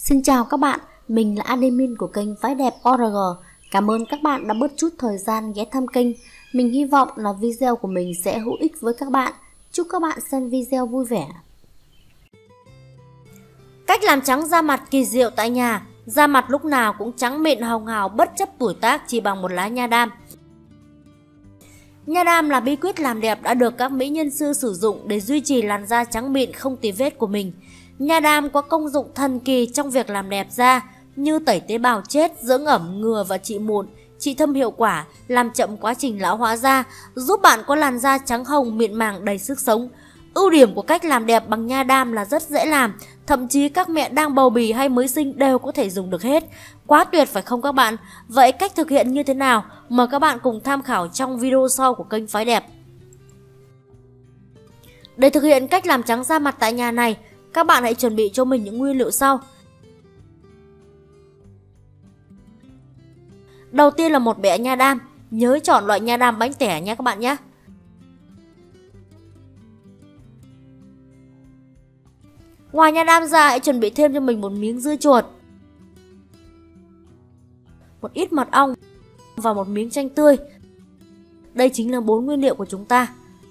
Xin chào các bạn, mình là admin của kênh Phái Đẹp ORG. Cảm ơn các bạn đã bớt chút thời gian ghé thăm kênh. Mình hy vọng là video của mình sẽ hữu ích với các bạn. Chúc các bạn xem video vui vẻ. Cách làm trắng da mặt kỳ diệu tại nhà. Da mặt lúc nào cũng trắng mịn hồng hào bất chấp tuổi tác chỉ bằng một lá nha đam. Nha đam là bí quyết làm đẹp đã được các mỹ nhân sư sử dụng để duy trì làn da trắng mịn không tì vết của mình. Nha đam có công dụng thần kỳ trong việc làm đẹp da như tẩy tế bào chết, dưỡng ẩm, ngừa và trị mụn, trị thâm hiệu quả, làm chậm quá trình lão hóa da, giúp bạn có làn da trắng hồng mịn màng đầy sức sống. Ưu điểm của cách làm đẹp bằng nha đam là rất dễ làm, thậm chí các mẹ đang bầu bì hay mới sinh đều có thể dùng được hết. Quá tuyệt phải không các bạn? Vậy cách thực hiện như thế nào? Mời các bạn cùng tham khảo trong video sau của kênh Phái Đẹp. Để thực hiện cách làm trắng da mặt tại nhà này, các bạn hãy chuẩn bị cho mình những nguyên liệu sau. Đầu tiên là một bẹ nha đam, nhớ chọn loại nha đam bánh tẻ nha các bạn nhé. Ngoài nha đam ra, hãy chuẩn bị thêm cho mình một miếng dưa chuột, một ít mật ong và một miếng chanh tươi. Đây chính là 4 nguyên liệu của chúng ta.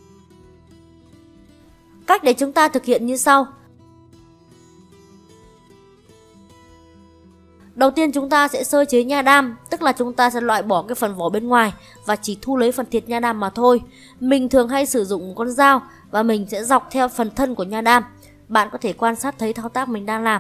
Cách để chúng ta thực hiện như sau. Đầu tiên chúng ta sẽ sơ chế nha đam, tức là chúng ta sẽ loại bỏ cái phần vỏ bên ngoài và chỉ thu lấy phần thịt nha đam mà thôi. Mình thường hay sử dụng một con dao và mình sẽ dọc theo phần thân của nha đam. Bạn có thể quan sát thấy thao tác mình đang làm.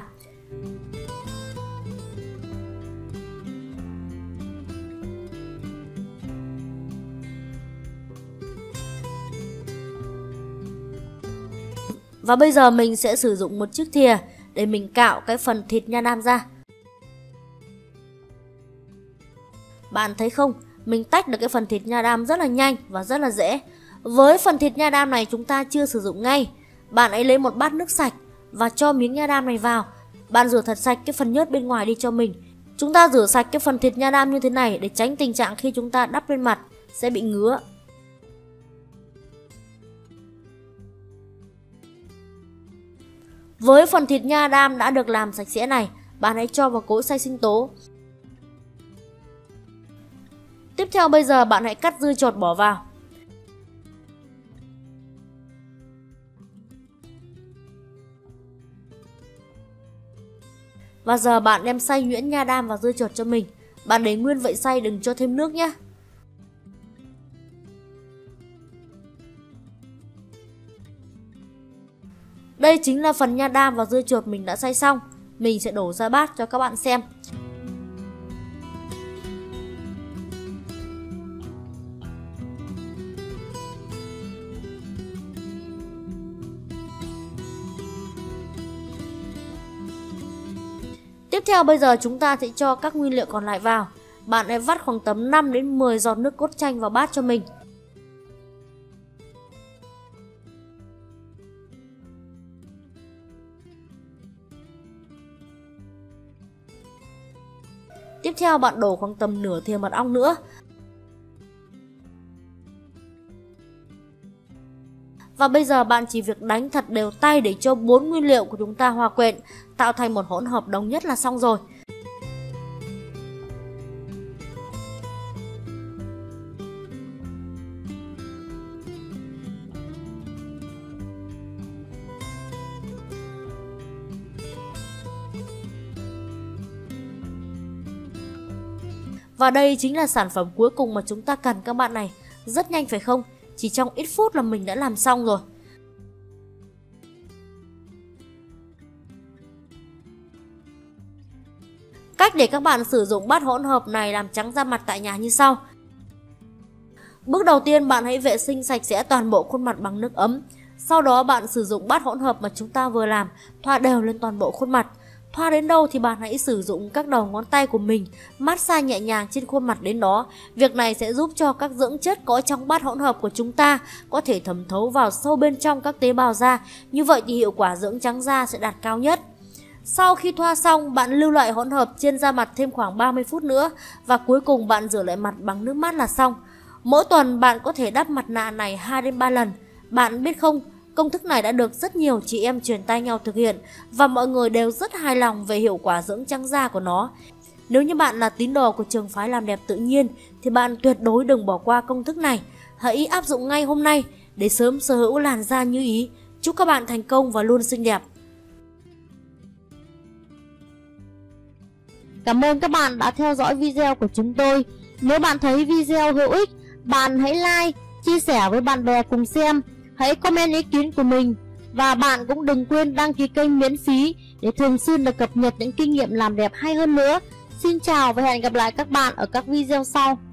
Và bây giờ mình sẽ sử dụng một chiếc thìa để mình cạo cái phần thịt nha đam ra. Bạn thấy không? Mình tách được cái phần thịt nha đam rất là nhanh và rất là dễ. Với phần thịt nha đam này chúng ta chưa sử dụng ngay. Bạn hãy lấy một bát nước sạch và cho miếng nha đam này vào. Bạn rửa thật sạch cái phần nhớt bên ngoài đi cho mình. Chúng ta rửa sạch cái phần thịt nha đam như thế này để tránh tình trạng khi chúng ta đắp lên mặt sẽ bị ngứa. Với phần thịt nha đam đã được làm sạch sẽ này, bạn hãy cho vào cối xay sinh tố. Tiếp theo bây giờ bạn hãy cắt dưa chuột bỏ vào. Và giờ bạn đem xay nhuyễn nha đam và dưa chuột cho mình. Bạn để nguyên vậy xay, đừng cho thêm nước nhé. Đây chính là phần nha đam và dưa chuột mình đã xay xong. Mình sẽ đổ ra bát cho các bạn xem. Tiếp theo bây giờ chúng ta sẽ cho các nguyên liệu còn lại vào. Bạn hãy vắt khoảng tầm 5 đến 10 giọt nước cốt chanh vào bát cho mình. Tiếp theo bạn đổ khoảng tầm nửa thìa mật ong nữa. Và bây giờ bạn chỉ việc đánh thật đều tay để cho 4 nguyên liệu của chúng ta hòa quyện, tạo thành một hỗn hợp đồng nhất là xong rồi. Và đây chính là sản phẩm cuối cùng mà chúng ta cần các bạn này. Rất nhanh phải không? Chỉ trong ít phút là mình đã làm xong rồi. Cách để các bạn sử dụng bát hỗn hợp này làm trắng da mặt tại nhà như sau. Bước đầu tiên bạn hãy vệ sinh sạch sẽ toàn bộ khuôn mặt bằng nước ấm. Sau đó bạn sử dụng bát hỗn hợp mà chúng ta vừa làm, thoa đều lên toàn bộ khuôn mặt. Thoa đến đâu thì bạn hãy sử dụng các đầu ngón tay của mình massage nhẹ nhàng trên khuôn mặt đến đó. Việc này sẽ giúp cho các dưỡng chất có trong bát hỗn hợp của chúng ta có thể thẩm thấu vào sâu bên trong các tế bào da. Như vậy thì hiệu quả dưỡng trắng da sẽ đạt cao nhất. Sau khi thoa xong, bạn lưu lại hỗn hợp trên da mặt thêm khoảng 30 phút nữa và cuối cùng bạn rửa lại mặt bằng nước mát là xong. Mỗi tuần bạn có thể đắp mặt nạ này 2 đến 3 lần. Bạn biết không, Công thức này đã được rất nhiều chị em truyền tay nhau thực hiện và mọi người đều rất hài lòng về hiệu quả dưỡng trắng da của nó. Nếu như bạn là tín đồ của trường phái làm đẹp tự nhiên thì bạn tuyệt đối đừng bỏ qua công thức này. Hãy áp dụng ngay hôm nay để sớm sở hữu làn da như ý. Chúc các bạn thành công và luôn xinh đẹp. Cảm ơn các bạn đã theo dõi video của chúng tôi. Nếu bạn thấy video hữu ích, bạn hãy like, chia sẻ với bạn bè cùng xem. Hãy comment ý kiến của mình. Và bạn cũng đừng quên đăng ký kênh miễn phí để thường xuyên được cập nhật những kinh nghiệm làm đẹp hay hơn nữa. Xin chào và hẹn gặp lại các bạn ở các video sau.